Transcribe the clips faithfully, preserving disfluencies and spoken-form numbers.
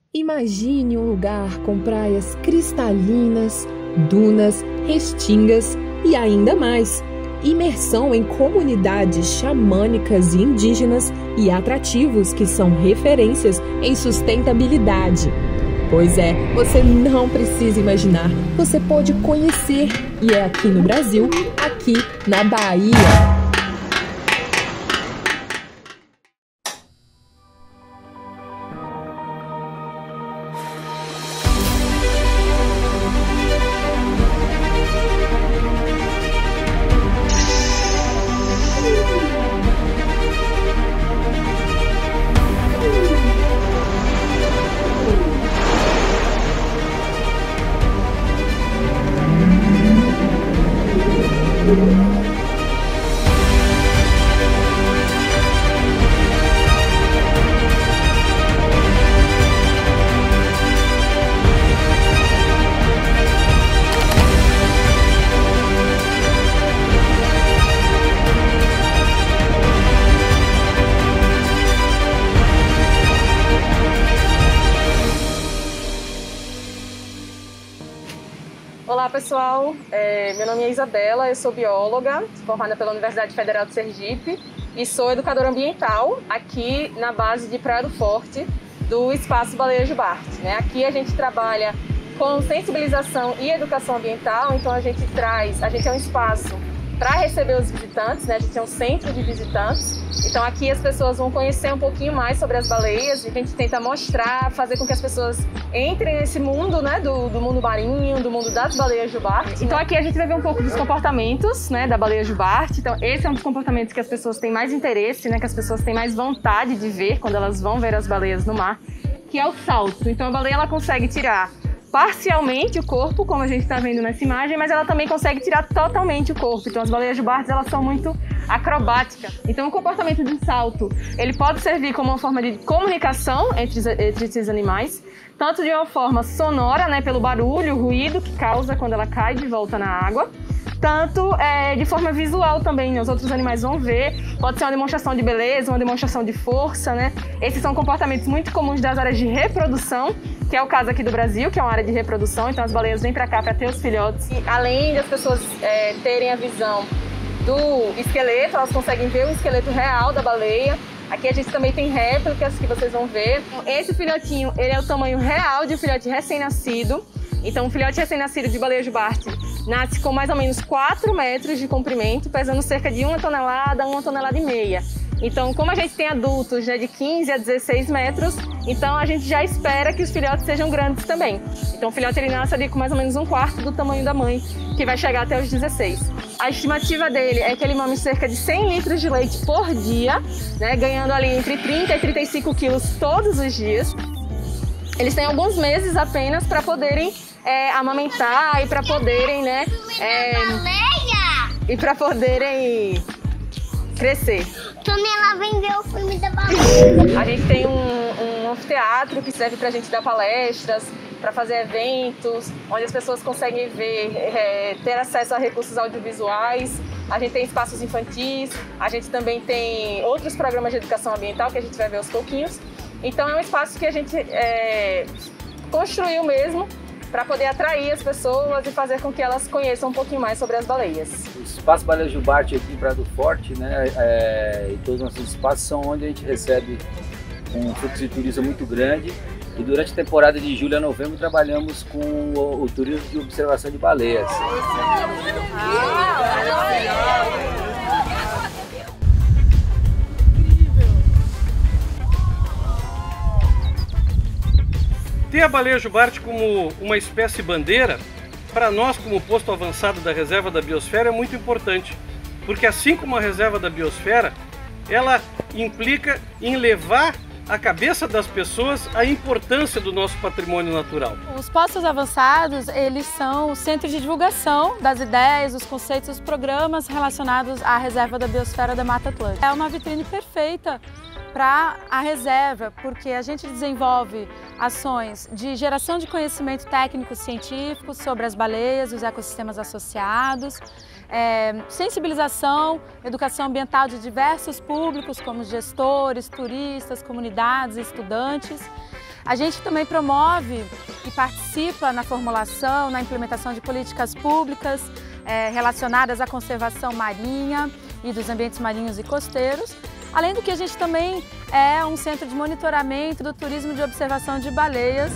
Imagine um lugar com praias cristalinas, dunas, restingas e ainda mais, imersão em comunidades xamânicas e indígenas e atrativos que são referências em sustentabilidade. Pois é, você não precisa imaginar, você pode conhecer, e é aqui no Brasil, aqui na Bahia. Olá pessoal, é, meu nome é Isabela, eu sou bióloga, formada pela Universidade Federal de Sergipe e sou educadora ambiental aqui na base de Praia do Forte do Espaço Baleia Jubarte, né? Aqui a gente trabalha com sensibilização e educação ambiental, então a gente traz, a gente é um espaço para receber os visitantes, né? A gente é um centro de visitantes, então aqui as pessoas vão conhecer um pouquinho mais sobre as baleias, e a gente tenta mostrar, fazer com que as pessoas entrem nesse mundo, né, do, do mundo marinho, do mundo das baleias jubarte. Então aqui a gente vai ver um pouco dos comportamentos, né, da baleia jubarte. Então esse é um dos comportamentos que as pessoas têm mais interesse, né, que as pessoas têm mais vontade de ver quando elas vão ver as baleias no mar, que é o salto. Então a baleia ela consegue tirar parcialmente o corpo, como a gente está vendo nessa imagem, mas ela também consegue tirar totalmente o corpo. Então as baleias jubartes, elas são muito acrobáticas. Então o comportamento de salto, ele pode servir como uma forma de comunicação entre, entre esses animais, tanto de uma forma sonora, né, pelo barulho, o ruído que causa quando ela cai de volta na água, tanto é, de forma visual também, né? Os outros animais vão ver, pode ser uma demonstração de beleza, uma demonstração de força, né? Esses são comportamentos muito comuns das áreas de reprodução, que é o caso aqui do Brasil, que é uma área de reprodução, então as baleias vêm para cá para ter os filhotes. E além das pessoas é, terem a visão do esqueleto, elas conseguem ver o esqueleto real da baleia. Aqui a gente também tem réplicas que vocês vão ver. Esse filhotinho, ele é o tamanho real de um filhote recém-nascido. Então, um filhote recém-nascido de baleia jubarte nasce com mais ou menos quatro metros de comprimento, pesando cerca de uma tonelada, uma tonelada e meia. Então, como a gente tem adultos, né, de quinze a dezesseis metros, então a gente já espera que os filhotes sejam grandes também. Então, o filhote ele nasce ali com mais ou menos um quarto do tamanho da mãe, que vai chegar até os dezesseis. A estimativa dele é que ele mame cerca de cem litros de leite por dia, né, ganhando ali entre trinta e trinta e cinco quilos todos os dias. Eles têm alguns meses apenas para poderem é, amamentar e para poderem, né, é, e para poderem crescer. Tonela vendeu o filme da baleia. A gente tem um, um anfiteatro que serve para a gente dar palestras, para fazer eventos, onde as pessoas conseguem ver, é, ter acesso a recursos audiovisuais. A gente tem espaços infantis, a gente também tem outros programas de educação ambiental que a gente vai ver aos pouquinhos. Então é um espaço que a gente é, construiu mesmo para poder atrair as pessoas e fazer com que elas conheçam um pouquinho mais sobre as baleias. O Espaço Baleia Jubarte aqui em Praia do Forte, né, é, e todos os nossos espaços são onde a gente recebe um fluxo de turismo muito grande. E durante a temporada de julho a novembro trabalhamos com o, o turismo de observação de baleias. Ter a baleia jubarte como uma espécie bandeira, para nós como posto avançado da Reserva da Biosfera é muito importante, porque assim como a Reserva da Biosfera, ela implica em levar à cabeça das pessoas a importância do nosso patrimônio natural. Os postos avançados, eles são o centro de divulgação das ideias, dos conceitos, dos programas relacionados à Reserva da Biosfera da Mata Atlântica. É uma vitrine perfeita para a reserva, porque a gente desenvolve ações de geração de conhecimento técnico-científico sobre as baleias e os ecossistemas associados, é, sensibilização, educação ambiental de diversos públicos, como gestores, turistas, comunidades, estudantes. A gente também promove e participa na formulação, na implementação de políticas públicas é, relacionadas à conservação marinha e dos ambientes marinhos e costeiros. Além do que a gente também é um centro de monitoramento do turismo de observação de baleias.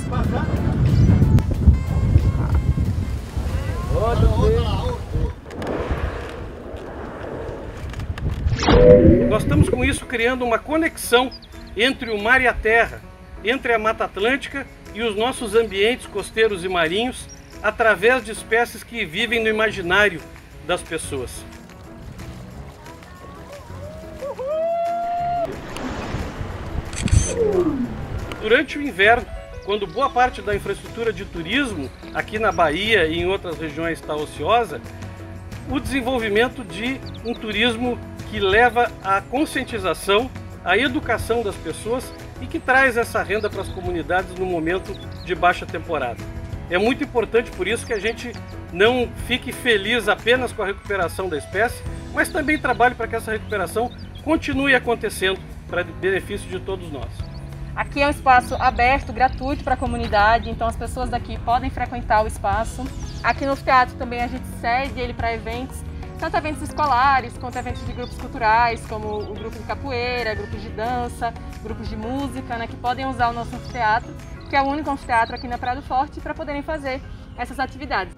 Nós estamos com isso criando uma conexão entre o mar e a terra, entre a Mata Atlântica e os nossos ambientes costeiros e marinhos, através de espécies que vivem no imaginário das pessoas. Durante o inverno, quando boa parte da infraestrutura de turismo aqui na Bahia e em outras regiões está ociosa, o desenvolvimento de um turismo que leva à conscientização, à educação das pessoas e que traz essa renda para as comunidades no momento de baixa temporada. É muito importante por isso que a gente não fique feliz apenas com a recuperação da espécie, mas também trabalhe para que essa recuperação continue acontecendo para benefício de todos nós. Aqui é um espaço aberto, gratuito para a comunidade, então as pessoas daqui podem frequentar o espaço. Aqui no teatro também a gente cede ele para eventos, tanto eventos escolares quanto eventos de grupos culturais, como o grupo de capoeira, grupos de dança, grupos de música, né, que podem usar o nosso anfiteatro, que é o único anfiteatro aqui na Praia do Forte, para poderem fazer essas atividades.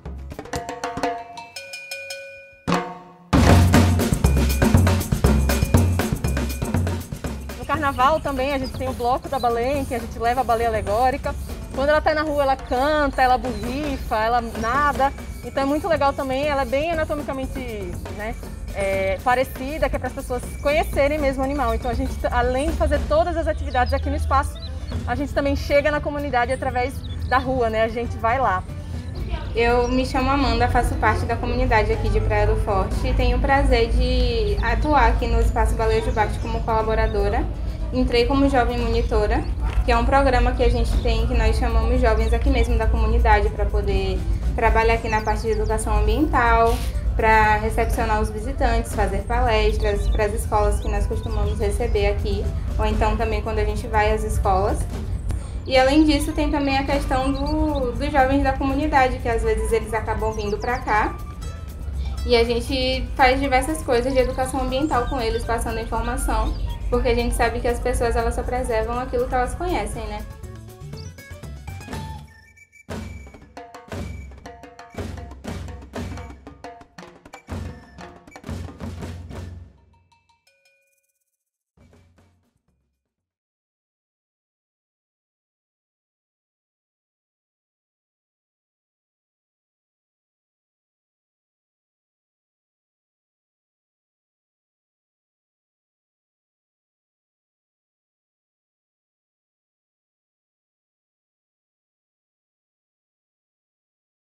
No carnaval também a gente tem o bloco da baleia, em que a gente leva a baleia alegórica. Quando ela está na rua, ela canta, ela borrifa, ela nada. Então é muito legal também, ela é bem anatomicamente, né, é, parecida, que é para as pessoas conhecerem mesmo o animal. Então a gente, além de fazer todas as atividades aqui no espaço, a gente também chega na comunidade através da rua, né? A gente vai lá. Eu me chamo Amanda, faço parte da comunidade aqui de Praia do Forte e tenho o prazer de atuar aqui no Espaço Baleia Jubarte como colaboradora. Entrei como jovem monitora, que é um programa que a gente tem, que nós chamamos jovens aqui mesmo da comunidade para poder trabalhar aqui na parte de educação ambiental, para recepcionar os visitantes, fazer palestras para as escolas que nós costumamos receber aqui, ou então também quando a gente vai às escolas. E além disso tem também a questão do, dos jovens da comunidade, que às vezes eles acabam vindo para cá, e a gente faz diversas coisas de educação ambiental com eles, passando informação, porque a gente sabe que as pessoas elas só preservam aquilo que elas conhecem, né?